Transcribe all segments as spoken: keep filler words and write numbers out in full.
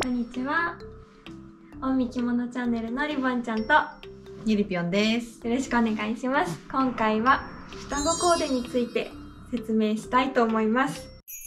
こんにちは。おんみ着物チャンネルのリボンちゃんとゆりぴょんです。 よろしくお願いします。今回は双子コーデについて説明したいと思います。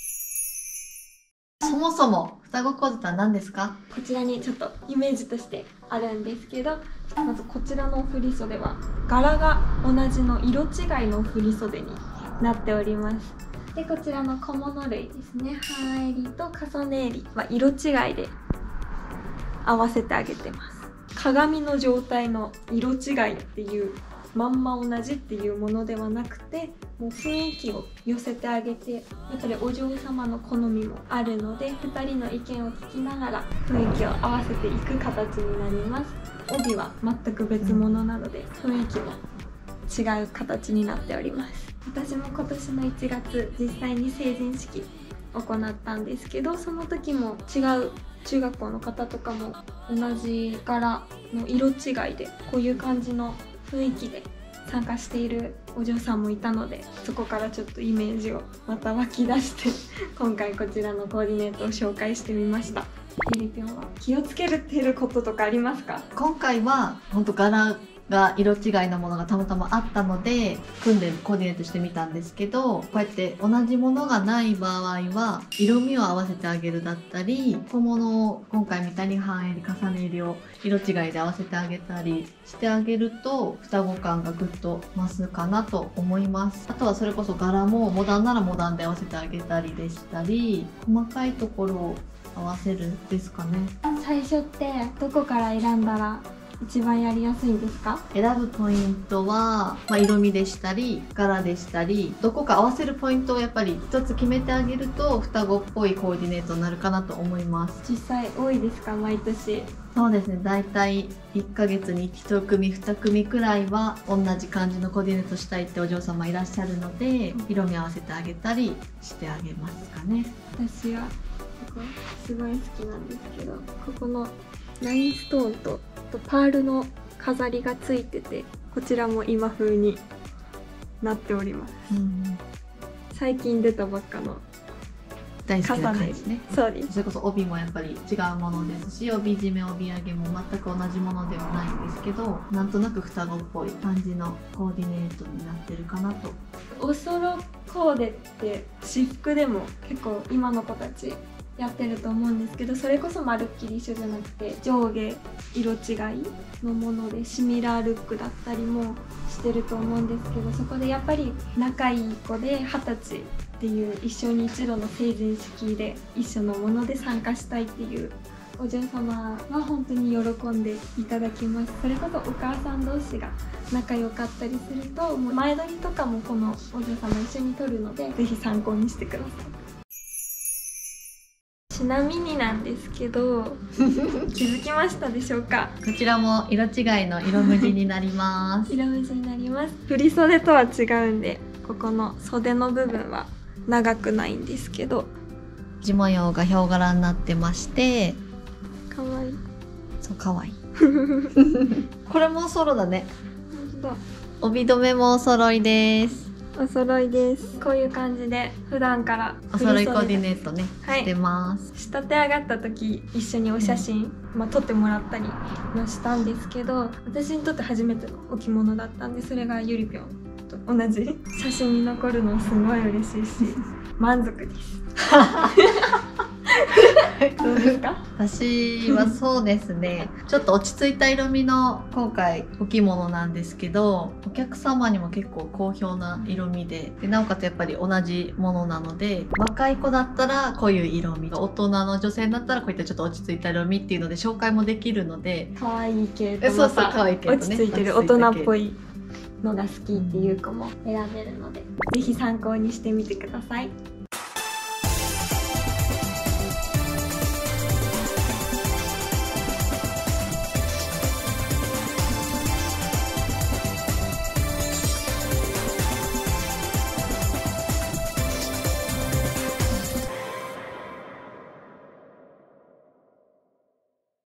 そもそも双子コーデとは何ですか？ こちらにちょっとイメージとしてあるんですけど、まずこちらの振り袖は柄が同じの色違いの振り袖になっております。で、こちらの小物類ですね、半襟と重ね襟は色違いで合わせてあげてます。鏡の状態の色違いっていうまんま同じっていうものではなくて、もう雰囲気を寄せてあげて、やっぱりお嬢様の好みもあるので、ふたりの意見を聞きながら雰囲気を合わせていく形になります。帯は全く別物なので雰囲気も違う形になっております。私も今年のいちがつ実際に成人式行ったんですけど、その時も違う中学校の方とかも同じ柄の色違いでこういう感じの雰囲気で参加しているお嬢さんもいたので、そこからちょっとイメージをまた湧き出して今回こちらのコーディネートを紹介してみました。ゆりぴょんは気をつけてることとかありますか？ 今回は本当柄が色違いのものがたまたまあったので組んでコーディネートしてみたんですけど、こうやって同じものがない場合は色味を合わせてあげるだったり、小物を今回みたいに半襟重ね襟を色違いで合わせてあげたりしてあげると双子感がぐっと増すかなと思います。あとはそれこそ柄もモダンならモダンで合わせてあげたりでしたり、細かいところを合わせるですかね。 最初ってどこから選んだら一番やりやすいんですか？ 選ぶポイントは、まあ、色味でしたり柄でしたり、どこか合わせるポイントをやっぱり一つ決めてあげると双子っぽいコーディネートになるかなと思います。 実際多いですか？毎年。 そうですね、だいたいいっかげつにいち組に組くらいは同じ感じのコーディネートしたいってお嬢様いらっしゃるので、色味合わせてあげたりしてあげますかね。 私はここすごい好きなんですけど、ここのラインストーンとパールの飾りがついてて、こちらも今風になっております。うん、最近出たばっかの大好きな感じね。 そうです。 それこそ帯もやっぱり違うものですし、帯締め帯揚げも全く同じものではないんですけど、なんとなく双子っぽい感じのコーディネートになってるかなと。 おそろコーデって私服でも結構今の子たちやってると思うんですけど、それこそまるっきり一緒じゃなくて上下色違いのものでシミラールックだったりもしてると思うんですけど、そこでやっぱり仲いい子ではたちっていう一生に一度の成人式で一緒のもので参加したいっていうお嬢様は本当に喜んでいただきます。それこそお母さん同士が仲良かったりすると、もう前撮りとかもこのお嬢様一緒に撮るのでぜひ参考にしてください。ちなみになんですけど気づきましたでしょうか？ こちらも色違いの色無地になります色無地になります。振り袖とは違うんで、ここの袖の部分は長くないんですけど、 地模様がヒョウ柄になってまして、 かわいい。 そう、かわいいこれもおそろだね。 本当だ。 帯留めもお揃いです。 お揃いです。こういう感じで普段からお揃いコーディネートね、 はい、 してます。 仕立て上がった時一緒にお写真、うんまあ、撮ってもらったりもしたんですけど、私にとって初めてのお着物だったんで、それがゆりぴょんと同じ写真に残るのすごい嬉しいし満足ですどうですか？ 私はそうですねちょっと落ち着いた色味の今回お着物なんですけど、お客様にも結構好評な色味 で, でなおかつやっぱり同じものなので、若い子だったらこういう色味、大人の女性だったらこういったちょっと落ち着いた色味っていうので紹介もできるので、 可愛い系とそうそう可愛い系とね、 落ち着いてる大人っぽいのが好きっていう子も選べるので、ぜひ参考にしてみてください。